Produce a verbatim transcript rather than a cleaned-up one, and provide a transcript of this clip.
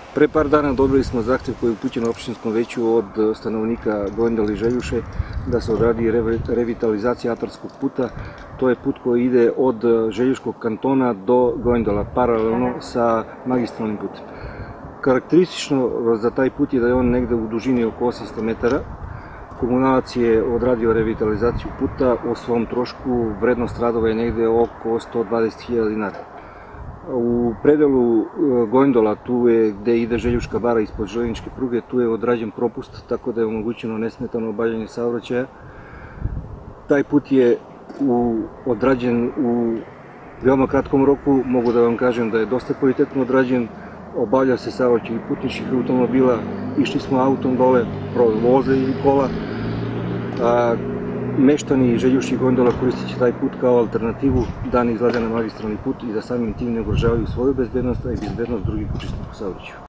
Pre par dana dobili smo zahtev koji je upućen opštinskom veću od stanovnika Gojndala i Željuše da se odradi revitalizacija atarskog puta. To je put koji ide od Željuškog kantona do Gojndala, paralelno sa magistralnim putem. Karakteristično za taj put je da je on negde u dužini oko osamsto metara. Komunalac je odradio revitalizaciju puta o svom trošku, vrednost radova je negde oko sto dvadeset hiljada dinara. U predelu Gojndala, tu je gde ide Željuška bara ispod železničke pruge, tu je odrađen propust, tako da je omogućeno nesmetano obavljanje saobraćaja. Taj put je odrađen u veoma kratkom roku, mogu da vam kažem da je dosta kvalitetno odrađen, obavlja se saobraćaj i putničkih automobila, išli smo autom dole, voze ili kola. Meštani Željuše i Gojndala koristit će taj put kao alternativu da ne izlaze na magistralni put i da samim tim ne ugrožavaju svoju bezbednost, a i bezbednost drugih učesnika u saobraćaju.